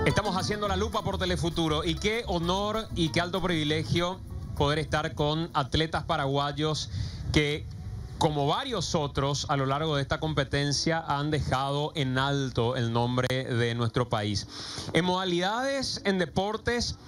Estamos haciendo la lupa por Telefuturo y qué honor y qué alto privilegio poder estar con atletas paraguayos que, como varios otros a lo largo de esta competencia, han dejado en alto el nombre de nuestro país. En modalidades, en deportes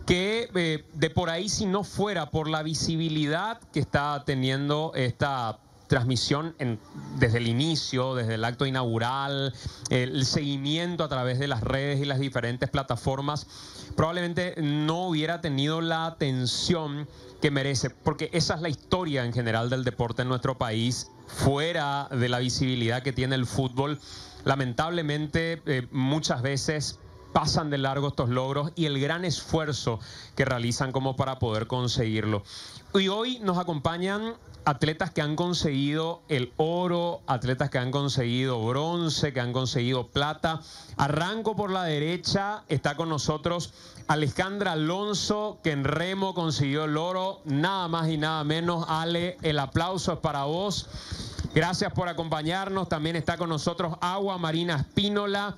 que de por ahí, si no fuera por la visibilidad que está teniendo esta transmisión desde el inicio, desde el acto inaugural, el seguimiento a través de las redes y las diferentes plataformas, probablemente no hubiera tenido la atención que merece, porque esa es la historia en general del deporte en nuestro país. Fuera de la visibilidad que tiene el fútbol, lamentablemente muchas veces pasan de largo estos logros y el gran esfuerzo que realizan como para poder conseguirlo. Y hoy nos acompañan atletas que han conseguido el oro, atletas que han conseguido bronce, que han conseguido plata. Arranco por la derecha, está con nosotros Alejandra Alonso, que en remo consiguió el oro, nada más y nada menos. Ale, el aplauso es para vos. Gracias por acompañarnos. También está con nosotros Agua Marina Espínola,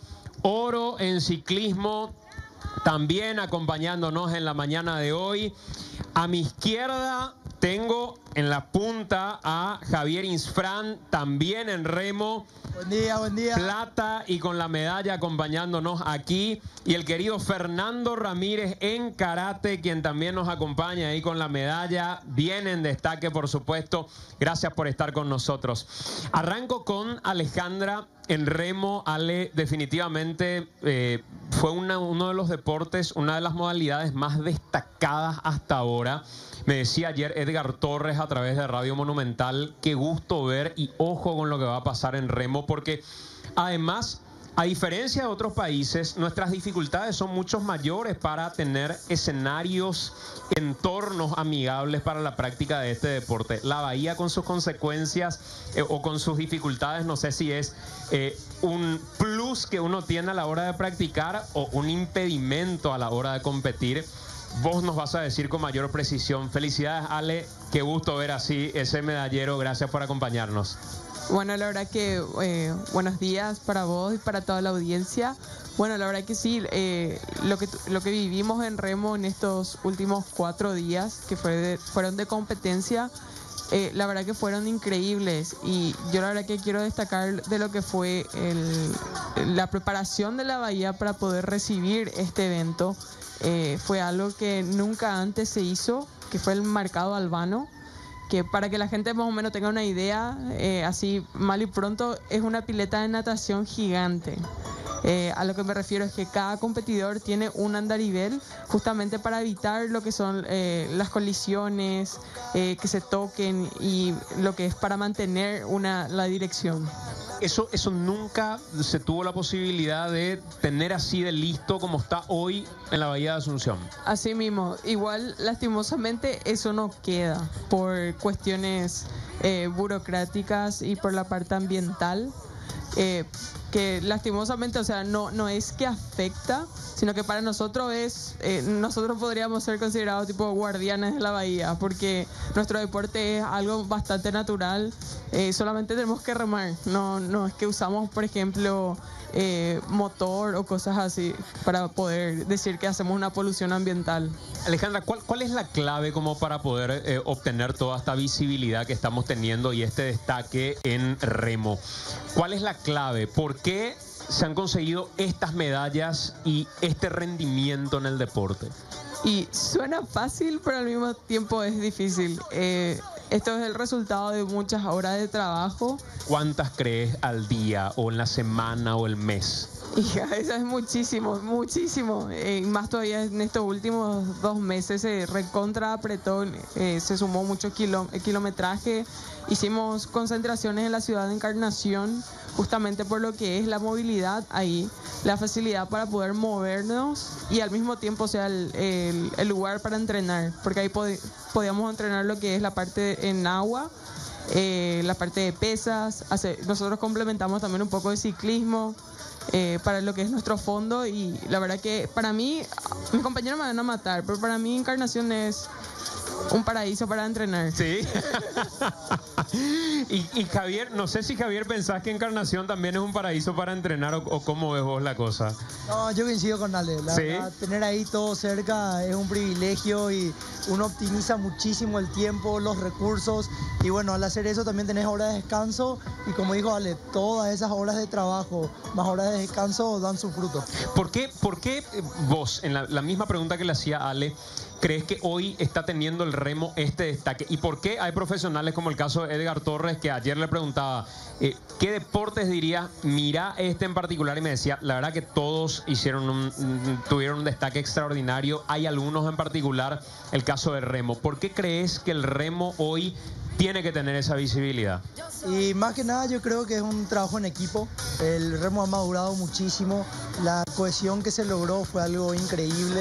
oro en ciclismo, también acompañándonos en la mañana de hoy. A mi izquierda tengo en la punta a Javier Insfrán, también en remo. Buen día, buen día. Plata y con la medalla acompañándonos aquí. Y el querido Fernando Ramírez en karate, quien también nos acompaña ahí con la medalla. Bien en destaque, por supuesto. Gracias por estar con nosotros. Arranco con Alejandra en remo. Ale, definitivamente fue uno de los deportes, una de las modalidades más destacadas hasta ahora. Me decía ayer Edgar Torres a través de Radio Monumental, qué gusto ver y ojo con lo que va a pasar en remo, porque además, a diferencia de otros países, nuestras dificultades son mucho mayores para tener escenarios, entornos amigables para la práctica de este deporte. La Bahía, con sus consecuencias o con sus dificultades, no sé si es un plus que uno tiene a la hora de practicar o un impedimento a la hora de competir. Vos nos vas a decir con mayor precisión. Felicidades, Ale, qué gusto ver así ese medallero. Gracias por acompañarnos. Bueno, la verdad que buenos días para vos y para toda la audiencia. Bueno, la verdad que sí, lo que vivimos en remo en estos últimos 4 días, que fueron de competencia, la verdad que fueron increíbles. Y yo la verdad que quiero destacar de lo que fue la preparación de la Bahía para poder recibir este evento. Fue algo que nunca antes se hizo, que fue el Mercado Albano, que para que la gente más o menos tenga una idea, así mal y pronto, es una pileta de natación gigante. A lo que me refiero es que cada competidor tiene un andarivel justamente para evitar lo que son las colisiones, que se toquen, y lo que es para mantener la dirección. Eso nunca se tuvo la posibilidad de tener así de listo como está hoy en la Bahía de Asunción. Así mismo, igual lastimosamente eso no queda por cuestiones burocráticas y por la parte ambiental. Que lastimosamente, o sea, no es que afecta, sino que para nosotros nosotros podríamos ser considerados tipo guardianes de la bahía, porque nuestro deporte es algo bastante natural. Solamente tenemos que remar, no es que usamos, por ejemplo, motor o cosas así para poder decir que hacemos una polución ambiental. Alejandra, ¿cuál es la clave como para poder obtener toda esta visibilidad que estamos teniendo y este destaque en remo? ¿Cuál es la clave? ¿Por qué se han conseguido estas medallas y este rendimiento en el deporte? Y suena fácil, pero al mismo tiempo es difícil. Esto es el resultado de muchas horas de trabajo. ¿Cuántas crees al día o en la semana o el mes? Hija, eso es muchísimo, muchísimo. Más todavía en estos últimos 2 meses se recontra apretó, se sumó mucho kilometraje. Hicimos concentraciones en la ciudad de Encarnación, justamente por lo que es la movilidad ahí, la facilidad para poder movernos y al mismo tiempo, o sea, el lugar para entrenar, porque ahí podíamos entrenar lo que es la parte en agua, la parte de pesas. Nosotros complementamos también un poco de ciclismo para lo que es nuestro fondo, y la verdad que para mí, mis compañeros me van a matar, pero para mí Encarnación es un paraíso para entrenar. Sí. Y Javier, no sé si Javier pensás que Encarnación también es un paraíso para entrenar o cómo ves vos la cosa. No, yo coincido con Ale. La verdad, tener ahí todo cerca es un privilegio y uno optimiza muchísimo el tiempo, los recursos. Y bueno, al hacer eso también tenés horas de descanso. Y como dijo Ale, todas esas horas de trabajo más horas de descanso dan su fruto. ¿Por qué vos, en la misma pregunta que le hacía Ale, crees que hoy está teniendo el remo este destaque? ¿Y por qué hay profesionales como el caso de Edgar Torres, que ayer le preguntaba qué deportes diría, mira este en particular, y me decía, la verdad que todos tuvieron un destaque extraordinario, hay algunos en particular, el caso del remo? ¿Por qué crees que el remo hoy tiene que tener esa visibilidad? Y más que nada yo creo que es un trabajo en equipo. El remo ha madurado muchísimo, la cohesión que se logró fue algo increíble.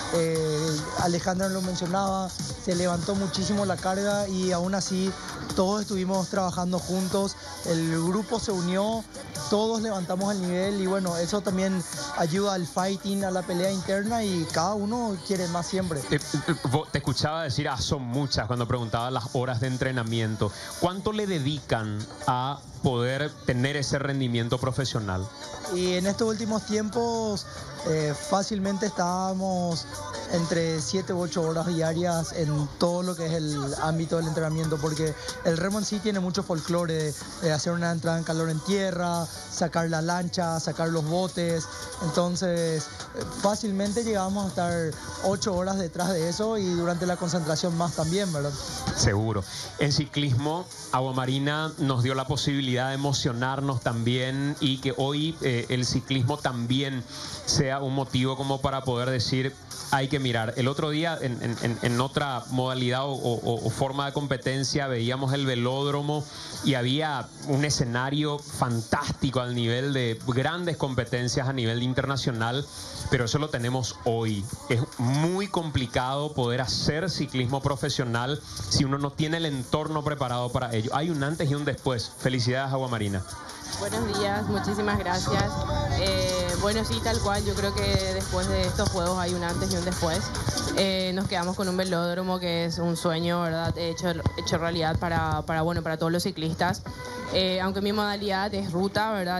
Alejandra lo mencionaba, se levantó muchísimo la carga y aún así todos estuvimos trabajando juntos, el grupo se unió, todos levantamos el nivel y bueno, eso también ayuda al fighting, a la pelea interna y cada uno quiere más siempre. Te escuchaba decir, son muchas, cuando preguntaba las horas de entrenamiento. ¿Cuánto le dedican a poder tener ese rendimiento profesional? Y en estos últimos tiempos fácilmente estábamos entre 7 u 8 horas diarias en todo lo que es el ámbito del entrenamiento, porque el remo en sí tiene mucho folclore, hacer una entrada en calor en tierra, sacar la lancha, sacar los botes, entonces fácilmente llegábamos a estar 8 horas detrás de eso y durante la concentración más también, ¿verdad? Seguro. En ciclismo, Aguamarina nos dio la posibilidad de emocionarnos también y que hoy el ciclismo también sea un motivo como para poder decir, hay que mirar. El otro día, en otra modalidad o forma de competencia, veíamos el velódromo y había un escenario fantástico al nivel de grandes competencias a nivel internacional, pero eso lo tenemos hoy. Es muy complicado poder hacer ciclismo profesional si uno no tiene el entorno preparado para ello. Hay un antes y un después. Felicidades, Aguamarina. Buenos días, muchísimas gracias. Bueno, sí, tal cual, yo creo que después de estos juegos hay un antes y un después. Nos quedamos con un velódromo que es un sueño, ¿verdad? Hecho realidad para todos los ciclistas. Aunque mi modalidad es ruta, ¿verdad?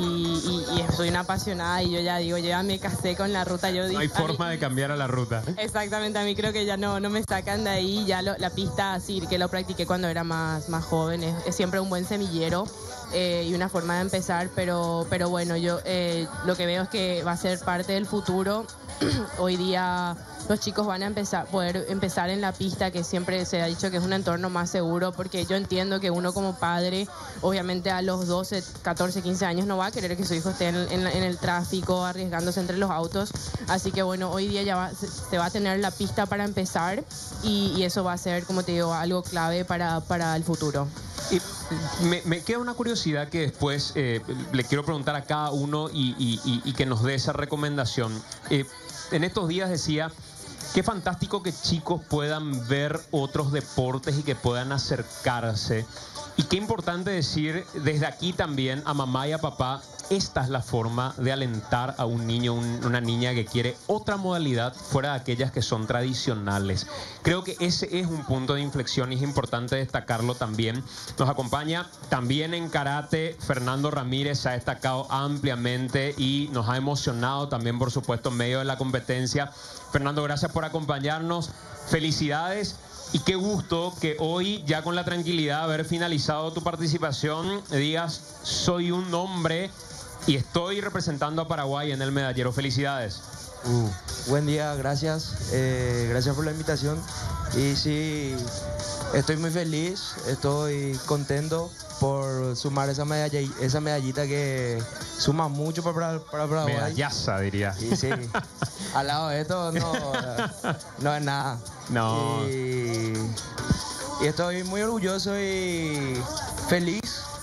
Y soy una apasionada y yo ya me casé con la ruta. No hay forma de cambiar a la ruta. Exactamente, a mí creo que ya no me sacan de ahí. Ya la pista, sí, que lo practiqué cuando era más joven, es siempre un buen semillero. Y una forma de empezar, pero bueno, yo lo que veo es que va a ser parte del futuro. Hoy día los chicos van a poder empezar en la pista, que siempre se ha dicho que es un entorno más seguro, porque yo entiendo que uno como padre, obviamente a los 12, 14, 15 años no va a querer que su hijo esté en el tráfico, arriesgándose entre los autos. Así que bueno, hoy día ya se va a tener la pista para empezar y eso va a ser, como te digo, algo clave para el futuro. Y me queda una curiosidad que después le quiero preguntar a cada uno y que nos dé esa recomendación. En estos días decía, qué fantástico que chicos puedan ver otros deportes y que puedan acercarse. Y qué importante decir desde aquí también a mamá y a papá, esta es la forma de alentar a un niño, una niña que quiere otra modalidad fuera de aquellas que son tradicionales. Creo que ese es un punto de inflexión y es importante destacarlo también. Nos acompaña también en karate Fernando Ramírez, se ha destacado ampliamente y nos ha emocionado también, por supuesto, en medio de la competencia. Fernando, gracias por acompañarnos. Felicidades. Y qué gusto que hoy, ya con la tranquilidad de haber finalizado tu participación, digas, soy un hombre y estoy representando a Paraguay en el medallero. Felicidades. Buen día, gracias. Gracias por la invitación. Y sí, estoy muy feliz, estoy contento por sumar esa medallita que suma mucho para Paraguay. Medallaza, diría. Y sí, al lado de esto no es nada. No. Y estoy muy orgulloso y feliz,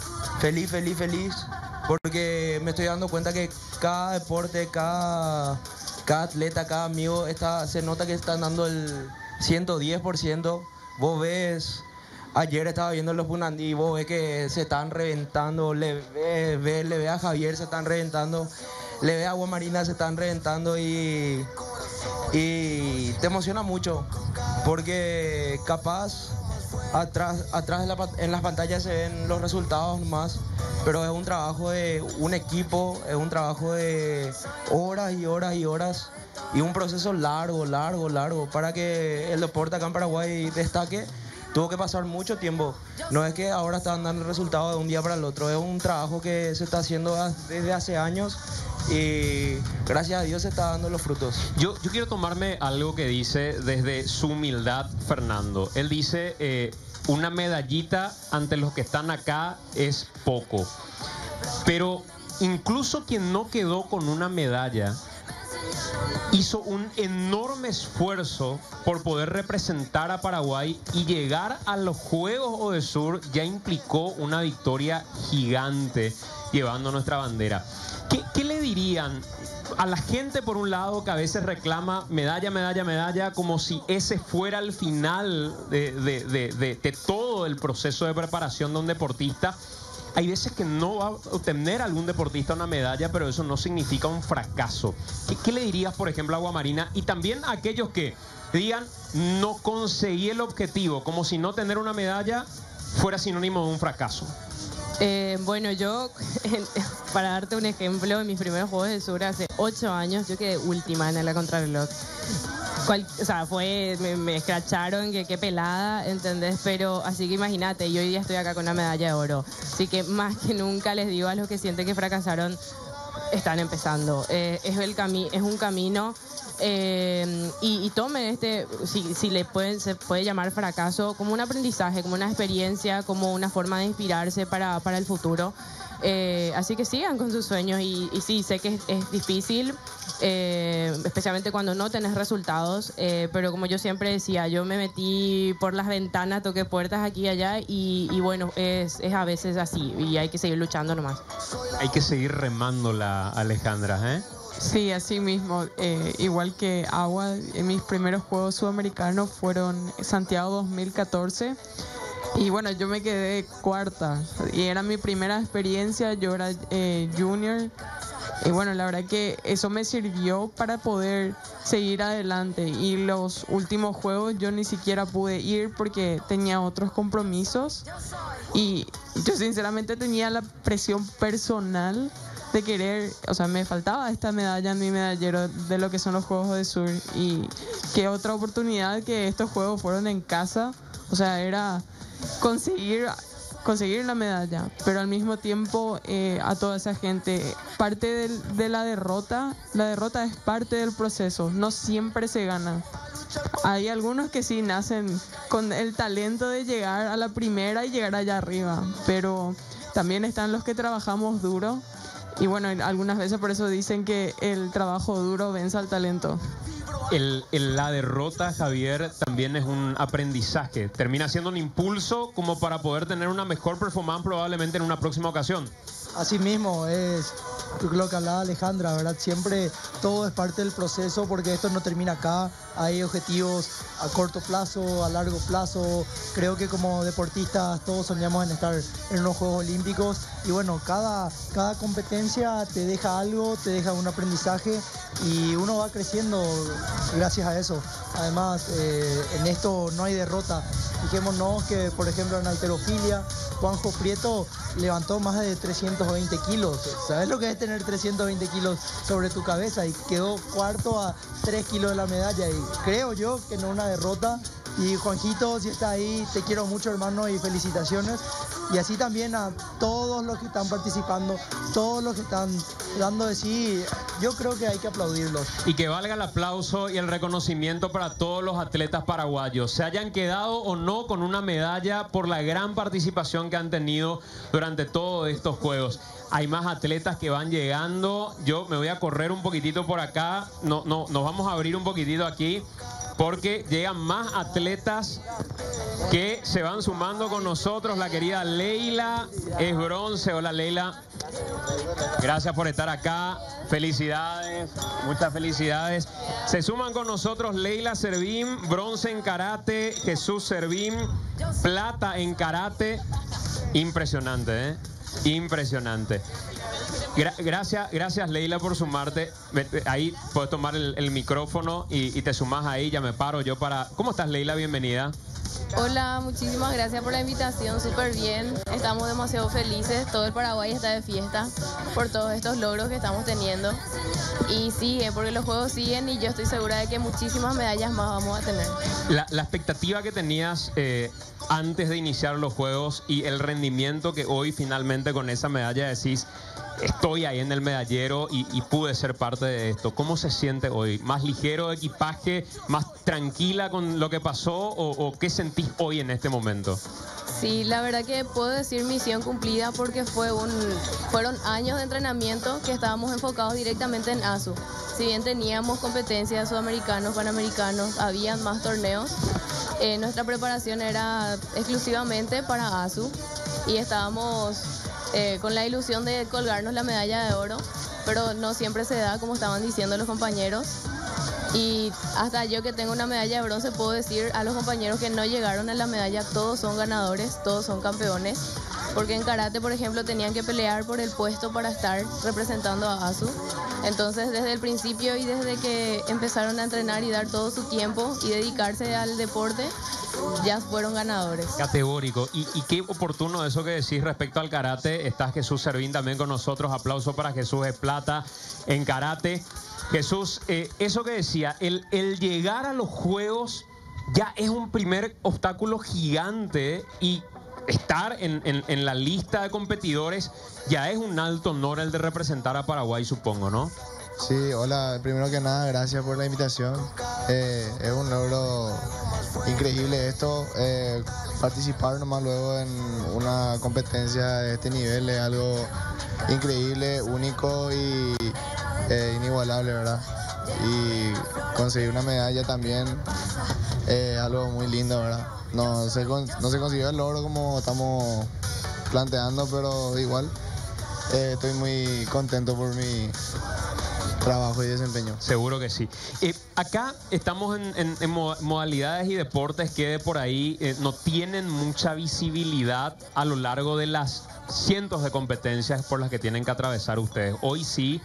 porque me estoy dando cuenta que cada deporte, cada atleta, cada amigo, se nota que están dando el 110%. Vos ves, ayer estaba viendo los Punandí, vos ves que se están reventando, le ve a Javier, se están reventando, le ve a Aguamarina, se están reventando y te emociona mucho, porque capaz en las pantallas se ven los resultados más, pero es un trabajo de un equipo, es un trabajo de horas y horas y horas y un proceso largo para que el deporte acá en Paraguay destaque. Tuvo que pasar mucho tiempo. No es que ahora están dando el resultado de un día para el otro. Es un trabajo que se está haciendo desde hace años y gracias a Dios se está dando los frutos. Yo quiero tomarme algo que dice desde su humildad Fernando. Él dice, una medallita ante los que están acá es poco. Pero incluso quien no quedó con una medalla hizo un enorme esfuerzo por poder representar a Paraguay y llegar a los Juegos Odesur ya implicó una victoria gigante llevando nuestra bandera. ¿Qué le dirían a la gente, por un lado, que a veces reclama medalla, como si ese fuera el final de todo el proceso de preparación de un deportista? Hay veces que no va a obtener algún deportista una medalla, pero eso no significa un fracaso. ¿Qué le dirías, por ejemplo, a Aguamarina? Y también a aquellos que digan, no conseguí el objetivo, como si no tener una medalla fuera sinónimo de un fracaso. Bueno, yo, para darte un ejemplo, en mis primeros Juegos del Sur hace 8 años, yo quedé última en la contrarreloj. O sea, me escracharon, que qué pelada, ¿entendés? Pero así que imagínate, yo hoy día estoy acá con una medalla de oro. Así que más que nunca les digo a los que sienten que fracasaron, están empezando. Es un camino. Y tomen si se puede llamar fracaso, como un aprendizaje, como una experiencia, como una forma de inspirarse para el futuro. Así que sigan con sus sueños y sí, sé que es difícil, especialmente cuando no tenés resultados, pero como yo siempre decía, yo me metí por las ventanas, toqué puertas aquí y allá y bueno, es a veces así y hay que seguir luchando nomás. Hay que seguir remándola, Alejandra, ¿eh? Sí, así mismo. Igual que Agua, mis primeros Juegos Sudamericanos fueron Santiago 2014. Y bueno, yo me quedé cuarta. Y era mi primera experiencia, yo era junior. Y bueno, la verdad que eso me sirvió para poder seguir adelante. Y los últimos Juegos yo ni siquiera pude ir porque tenía otros compromisos. Y yo sinceramente tenía la presión personal de querer, o sea, me faltaba esta medalla en mi medallero de lo que son los Juegos Odesur y qué otra oportunidad que estos Juegos fueron en casa, o sea, era conseguir la medalla, pero al mismo tiempo a toda esa gente, parte de la derrota es parte del proceso, no siempre se gana. Hay algunos que sí nacen con el talento de llegar a la primera y llegar allá arriba, pero también están los que trabajamos duro. Y bueno, algunas veces por eso dicen que el trabajo duro vence al talento. La derrota, Javier, también es un aprendizaje. Termina siendo un impulso como para poder tener una mejor performance probablemente en una próxima ocasión. Así mismo, es lo que hablaba Alejandra, ¿verdad? Siempre todo es parte del proceso porque esto no termina acá. Hay objetivos a corto plazo, a largo plazo. Creo que como deportistas todos soñamos en estar en unos Juegos Olímpicos. Y bueno, cada competencia te deja algo, te deja un aprendizaje y uno va creciendo gracias a eso. Además, en esto no hay derrota. Fijémonos que, por ejemplo, en halterofilia, Juanjo Prieto levantó más de 320 kilos. ¿Sabes lo que es tener 320 kilos sobre tu cabeza? Y quedó cuarto a 3 kilos de la medalla. Y creo yo que no una derrota. Y Juanjito, si está ahí, te quiero mucho, hermano, y felicitaciones. Y así también a todos los que están participando, todos los que están dando de sí, yo creo que hay que aplaudirlos. Y que valga el aplauso y el reconocimiento para todos los atletas paraguayos, se hayan quedado o no con una medalla por la gran participación que han tenido durante todos estos Juegos. Hay más atletas que van llegando. Yo me voy a correr un poquitito por acá. Nos vamos a abrir un poquitito aquí porque llegan más atletas que se van sumando con nosotros. La querida Leila es bronce. Hola, Leila. Gracias por estar acá. Felicidades, muchas felicidades. Se suman con nosotros Leila Servín, bronce en karate, Jesús Servín, plata en karate. Impresionante, ¿eh? Impresionante. Gracias Leila por sumarte. Ahí puedes tomar el micrófono y te sumas ahí. Ya me paro yo para... ¿Cómo estás, Leila? Bienvenida. Hola, muchísimas gracias por la invitación, súper bien. Estamos demasiado felices, todo el Paraguay está de fiesta por todos estos logros que estamos teniendo. Y sigue, porque los juegos siguen y yo estoy segura de que muchísimas medallas más vamos a tener. La expectativa que tenías antes de iniciar los juegos y el rendimiento que hoy finalmente con esa medalla decís, estoy ahí en el medallero y pude ser parte de esto. ¿Cómo se siente hoy? ¿Más ligero de equipaje? ¿Más tranquila con lo que pasó? ¿O qué sentís hoy en este momento? Sí, la verdad que puedo decir misión cumplida porque fueron años de entrenamiento que estábamos enfocados directamente en ASU. Si bien teníamos competencias sudamericanos, panamericanos, habían más torneos, nuestra preparación era exclusivamente para ASU y estábamos con la ilusión de colgarnos la medalla de oro, pero no siempre se da, como estaban diciendo los compañeros. Y hasta yo que tengo una medalla de bronce puedo decir a los compañeros que no llegaron a la medalla, todos son ganadores, todos son campeones, porque en karate, por ejemplo, tenían que pelear por el puesto para estar representando a ASU. Entonces, desde el principio y desde que empezaron a entrenar y dar todo su tiempo y dedicarse al deporte, ya fueron ganadores. Categórico. Y qué oportuno eso que decís respecto al karate. Está Jesús Servín también con nosotros. Aplauso para Jesús de plata en karate. Jesús, eso que decía, el llegar a los Juegos ya es un primer obstáculo gigante y estar en la lista de competidores ya es un alto honor el de representar a Paraguay, supongo, ¿no? Sí, hola, primero que nada, gracias por la invitación. Es un logro increíble esto. Participar nomás luego en una competencia de este nivel es algo increíble, único y inigualable, ¿verdad? Y conseguir una medalla también es algo muy lindo, ¿verdad? No se consiguió el logro como estamos planteando, pero igual estoy muy contento por mi trabajo y desempeño. Seguro que sí. Acá estamos en modalidades y deportes que de por ahí no tienen mucha visibilidad a lo largo de las cientos de competencias por las que tienen que atravesar ustedes. Hoy sí,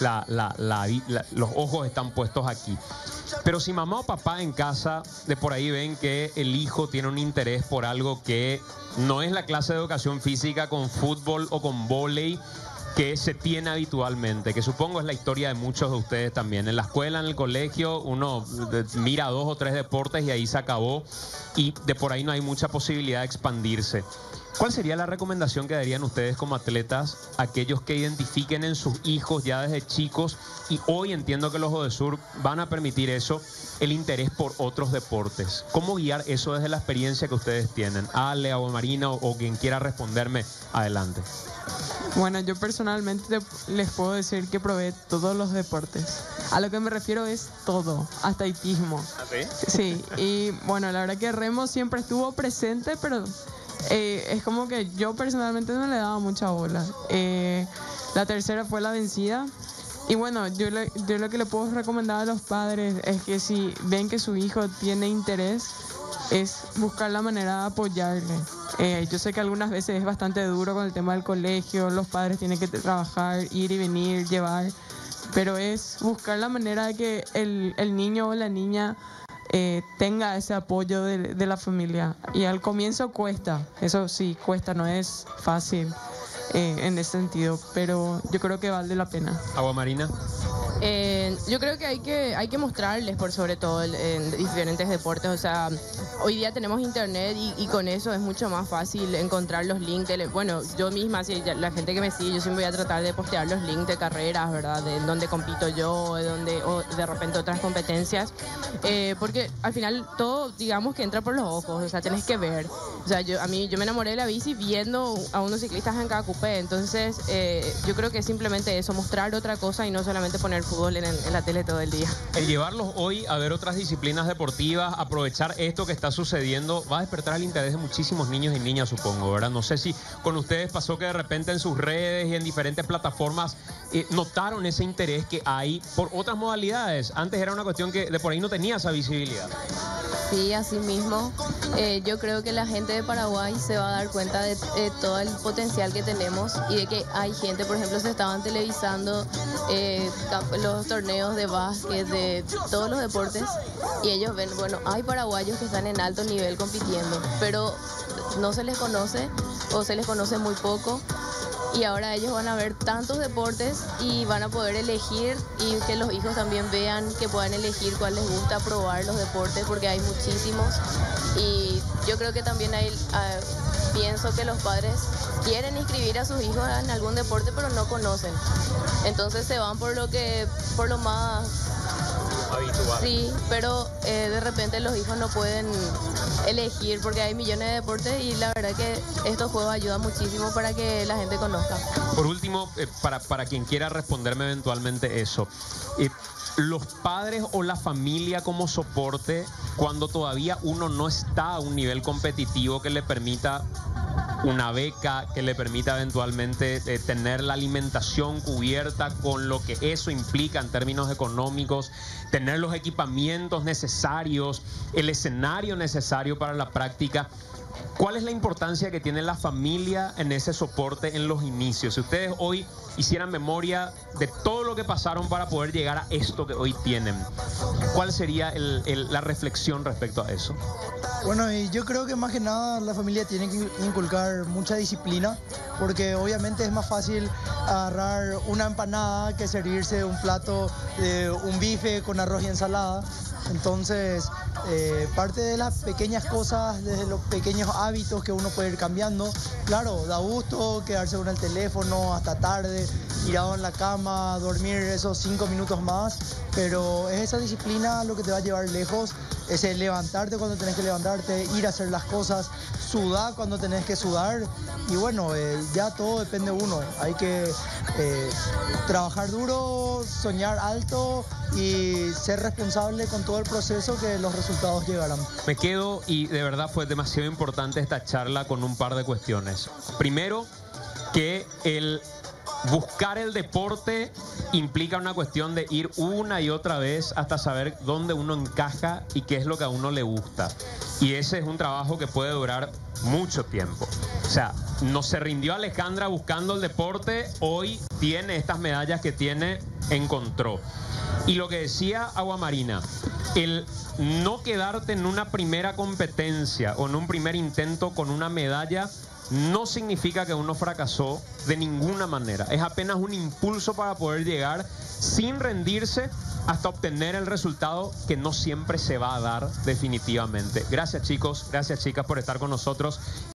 los ojos están puestos aquí. Pero si mamá o papá en casa de por ahí ven que el hijo tiene un interés por algo que no es la clase de educación física con fútbol o con vóley que se tiene habitualmente, que supongo es la historia de muchos de ustedes también. En la escuela, en el colegio, uno mira 2 o 3 deportes y ahí se acabó y de por ahí no hay mucha posibilidad de expandirse. ¿Cuál sería la recomendación que darían ustedes como atletas a aquellos que identifiquen en sus hijos ya desde chicos, y hoy entiendo que los Odesur van a permitir eso, el interés por otros deportes? ¿Cómo guiar eso desde la experiencia que ustedes tienen? Ale, Agua Marina o quien quiera responderme, adelante. Bueno, yo personalmente les puedo decir que probé todos los deportes. A lo que me refiero es todo, hasta hipismo. ¿Ah, sí? Sí, y bueno, la verdad que remo siempre estuvo presente, pero es como que yo personalmente no le daba mucha bola. La tercera fue la vencida. Y bueno, yo lo que le puedo recomendar a los padres es que si ven que su hijo tiene interés, es buscar la manera de apoyarle. Yo sé que algunas veces es bastante duro con el tema del colegio, los padres tienen que trabajar, ir y venir, llevar, pero es buscar la manera de que el niño o la niña tenga ese apoyo de la familia. Y al comienzo cuesta, eso sí, cuesta, no es fácil en ese sentido, pero yo creo que vale la pena. Agua Marina. Yo creo que hay que mostrarles por sobre todo en diferentes deportes. O sea, hoy día tenemos internet y con eso es mucho más fácil encontrar los links. Bueno, yo misma, si la gente que me sigue, yo siempre voy a tratar de postear los links de carreras, ¿verdad? De donde compito yo, o de repente otras competencias. Porque al final todo, digamos que entra por los ojos, o sea, tenés que ver. O sea, yo me enamoré de la bici viendo a unos ciclistas en cada cupé. Entonces, yo creo que es simplemente eso, mostrar otra cosa y no solamente poner fútbol en la tele todo el día. El llevarlos hoy a ver otras disciplinas deportivas, aprovechar esto que está sucediendo, va a despertar el interés de muchísimos niños y niñas, supongo, ¿verdad? No sé si con ustedes pasó que de repente en sus redes y en diferentes plataformas notaron ese interés que hay por otras modalidades. Antes era una cuestión que de por ahí no tenía esa visibilidad. Sí, así mismo. Yo creo que la gente de Paraguay se va a dar cuenta de todo el potencial que tenemos y de que hay gente, por ejemplo, se estaban televisando los torneos de básquet, de todos los deportes, y ellos ven, bueno, hay paraguayos que están en alto nivel compitiendo, pero no se les conoce o se les conoce muy poco. Y ahora ellos van a ver tantos deportes y van a poder elegir, y que los hijos también vean, que puedan elegir cuál les gusta, probar los deportes, porque hay muchísimos. Y yo creo que también pienso que los padres quieren inscribir a sus hijos en algún deporte, pero no conocen. Entonces se van por lo más habitual. Sí, pero de repente los hijos no pueden elegir porque hay millones de deportes, y la verdad que estos juegos ayudan muchísimo para que la gente conozca. Por último, para quien quiera responderme eventualmente eso, los padres o la familia como soporte cuando todavía uno no está a un nivel competitivo que le permita una beca, que le permita eventualmente tener la alimentación cubierta con lo que eso implica en términos económicos, tener los equipamientos necesarios, el escenario necesario para la práctica. ¿Cuál es la importancia que tiene la familia en ese soporte en los inicios? Si ustedes hoy hicieran memoria de todo lo que pasaron para poder llegar a esto que hoy tienen, ¿cuál sería la reflexión respecto a eso? Bueno, y yo creo que más que nada la familia tiene que inculcar mucha disciplina, porque obviamente es más fácil agarrar una empanada que servirse un plato de un bife con arroz y ensalada. Entonces, parte de las pequeñas cosas, desde los pequeños hábitos que uno puede ir cambiando. Claro, da gusto quedarse con el teléfono hasta tarde, tirado en la cama, dormir esos 5 minutos más, pero es esa disciplina lo que te va a llevar lejos, es el levantarte cuando tenés que levantarte, ir a hacer las cosas, sudar cuando tenés que sudar, y bueno, ya todo depende de uno. Hay que trabajar duro, soñar alto y ser responsable con todo el proceso, que los resultados llegarán. Me quedo, y de verdad fue demasiado importante esta charla, con un par de cuestiones. Primero, que el buscar el deporte implica una cuestión de ir una y otra vez hasta saber dónde uno encaja y qué es lo que a uno le gusta. Y ese es un trabajo que puede durar mucho tiempo. O sea, no se rindió Alejandra buscando el deporte, hoy tiene estas medallas que tiene, encontró. Y lo que decía Aguamarina, el no quedarte en una primera competencia o en un primer intento con una medalla no significa que uno fracasó de ninguna manera. Es apenas un impulso para poder llegar sin rendirse hasta obtener el resultado que no siempre se va a dar definitivamente. Gracias, chicos, gracias, chicas, por estar con nosotros.